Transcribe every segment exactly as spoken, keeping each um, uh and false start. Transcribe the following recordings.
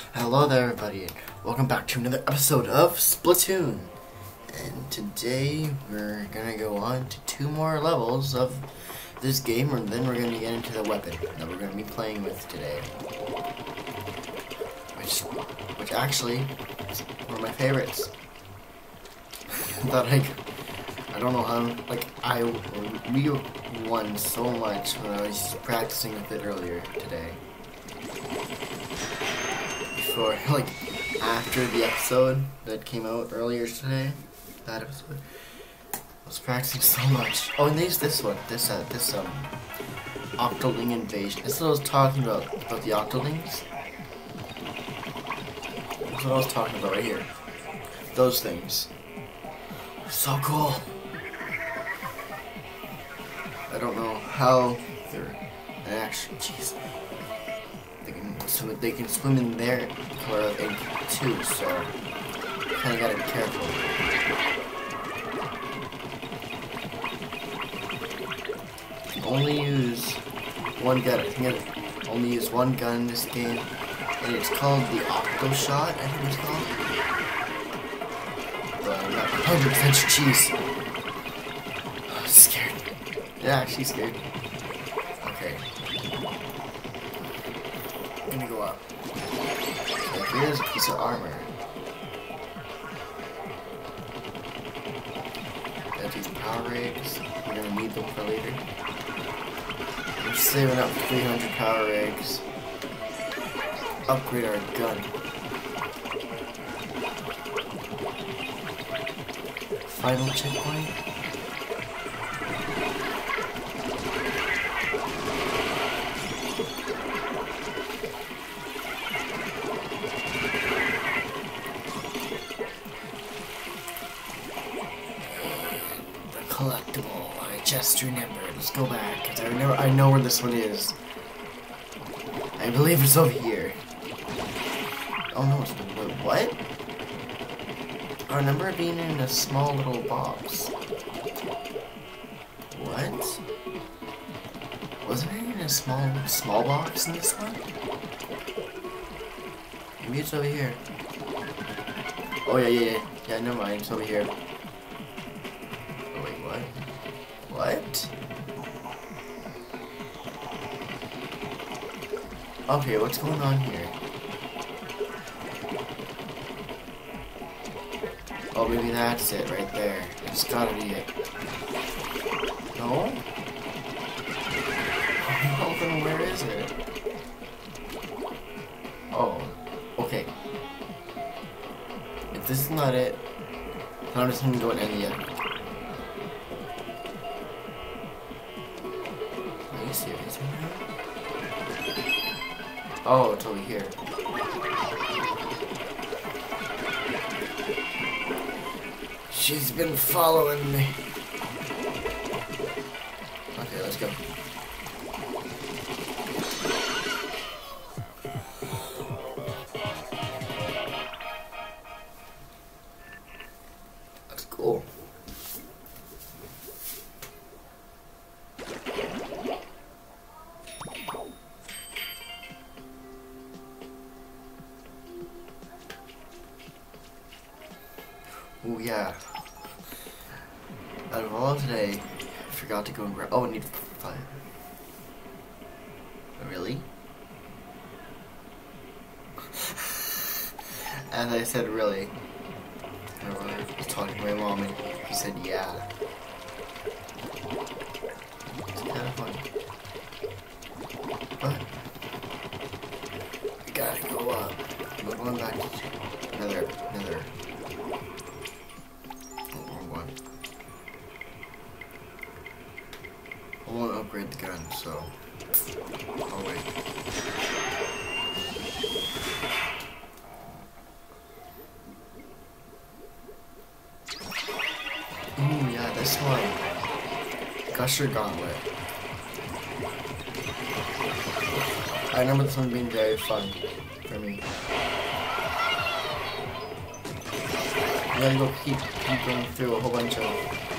Hello there everybody, and welcome back to another episode of Splatoon. And today we're gonna go on to two more levels of this game, and then we're gonna get into the weapon that we're gonna be playing with today. Which which actually is one of my favorites. That like I don't know how like I we won so much when I was practicing with it earlier today. For like after the episode that came out earlier today, that episode, I was practicing so much. Oh, and there's this one, this uh, this um, Octoling invasion. This is what I was talking about about the Octolings. That's what I was talking about right here. Those things, so cool. I don't know how they're actually. Jeez. They can swim, they can swim in their color of ink too, so kinda gotta be careful. You can only use one gun. I think I only use one gun in this game, and it's called the Octo Shot, I think it's called. But I'm not one hundred percent cheese. I'm scared. Yeah, she's scared. Okay. I'm gonna go up. So here's a piece of armor. Got these power rigs. We're gonna need them for later. I'm saving up three hundred power rigs. Upgrade our gun. Final checkpoint. Collectible. I just remembered. Let's go back, because I remember I know where this one is. I believe it's over here. Oh no, it's wait, what? I remember it being in a small little box. What? Wasn't it in a small small box in this one? Maybe it's over here. Oh yeah, yeah, yeah. Yeah, never mind. It's over here. What? Okay, what's going on here? Oh, maybe that's it right there. It's gotta be it. No? Oh, then where is it? Oh, okay. If this is not it, then I'm just gonna go and end the episode. Serious right now? Oh, it's over here. She's been following me. Okay, let's go. That's cool. Oh yeah. Out of all today, I forgot to go and grab. Oh, I need five. Really? As I said, really. I was talking to my mom and she said, yeah. It's kind of fun. But we gotta go up. We're going back to another, another. I won't upgrade the gun, so I'll wait. Ooh, yeah, this one. Gusher Gauntlet. I remember this one being very fun for me. I'm gonna go keep, keep going through a whole bunch of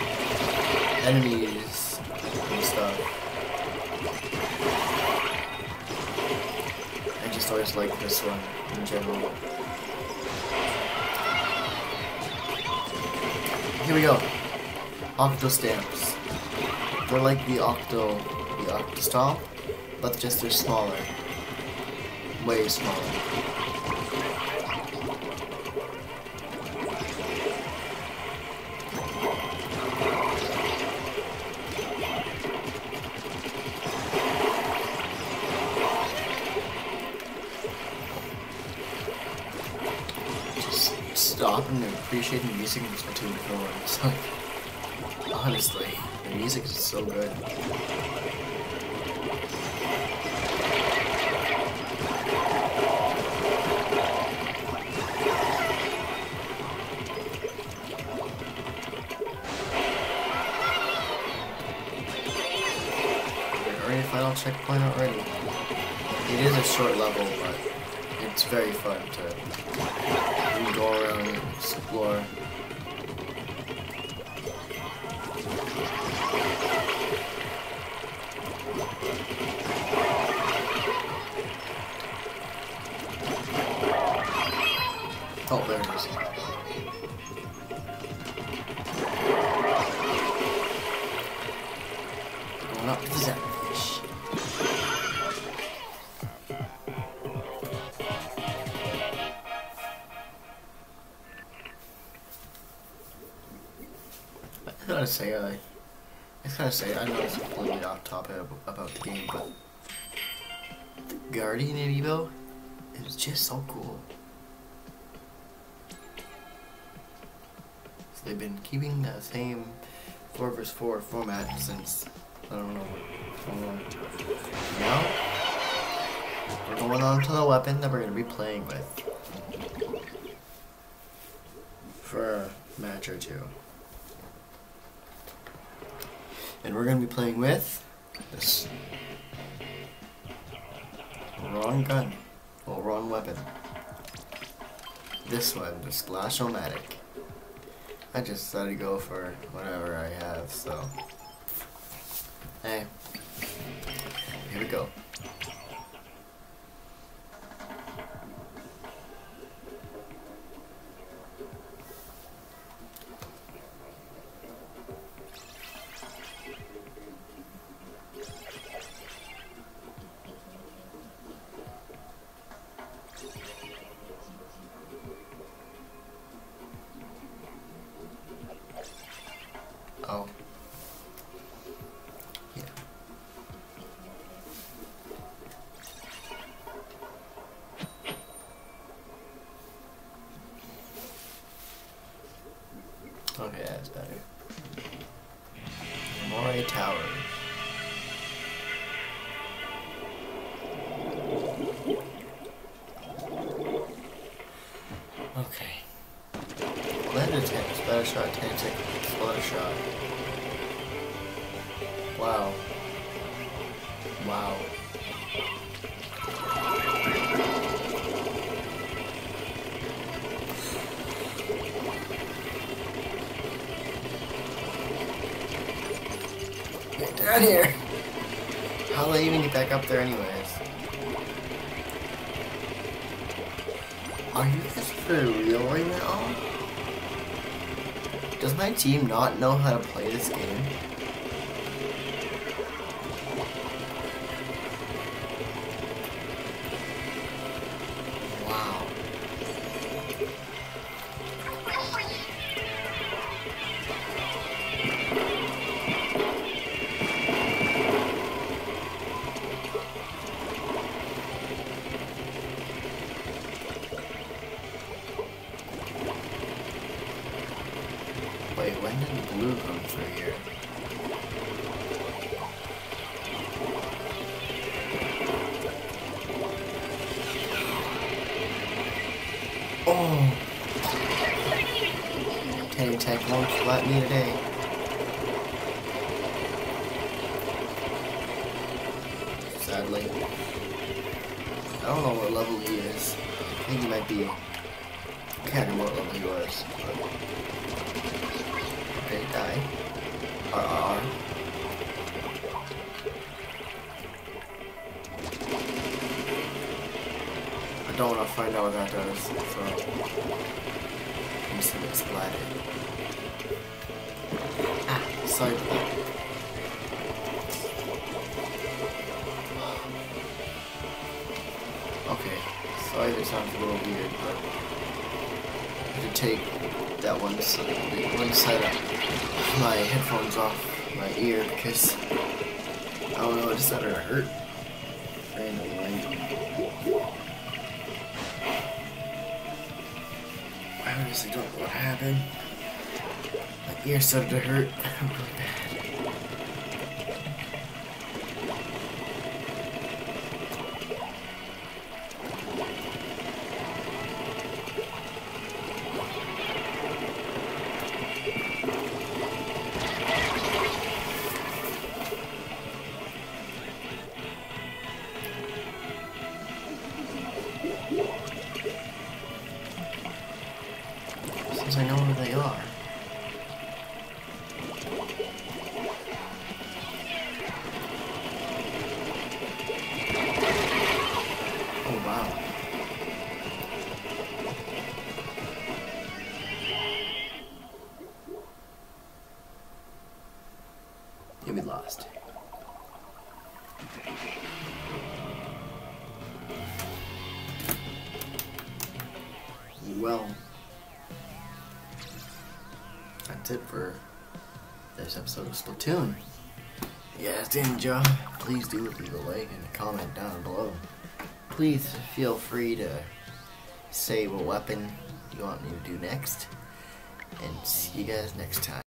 enemies and stuff. just always like this one in general. Here we go. Octo stamps. They're like the Octo, the Octostomp, but just they're smaller. Way smaller. Just stop and appreciate the music in Splatoon four. It's like, honestly, the music is so good. Final checkpoint already. It is a short level, but it's very fun to go around and explore. Oh, there it is. Going up to the Zap. I gotta say, I, I gotta say, I know it's completely off topic about the game, but the Guardian amiibo is just so cool. So they've been keeping the same four versus four format since, I don't know, how long. Now, we're going on to the weapon that we're gonna be playing with for a match or two. And we're going to be playing with this wrong gun, well, wrong weapon. This one, the Splash-O-Matic. I just decided to go for whatever I have, so. Hey, here we go. Oh. Yeah. Okay, that's better. More towers. Okay. Blended tank, splatter shot, tank tank, splatter shot. Wow. Wow. Get down here! How will I even get back up there anyways? Are you guys for real right now? Does my team not know how to play this game? Wow. Wait, when did blue come through here? Oh! Tank Tech won't let me today. Sadly. I don't know what level he is. I think he might be... I can't remember what level he was. But... Okay, die. R R R. I don't want to find out what that does, so I'm just gonna splat it. Ah, sorry for that. Okay, sorry if it sounds a little weird, but I had to take that one side, one side of my headphones off my ear because I don't know, it just started to hurt randomly. I honestly don't know what happened. My ear started to hurt really bad. Since I know where they are. Oh wow. Yeah, we lost. Well, that's it for this episode of Splatoon. Yeah, if you enjoyed, please do leave a like and a comment down below. Please feel free to say what weapon you want me to do next. And see you guys next time.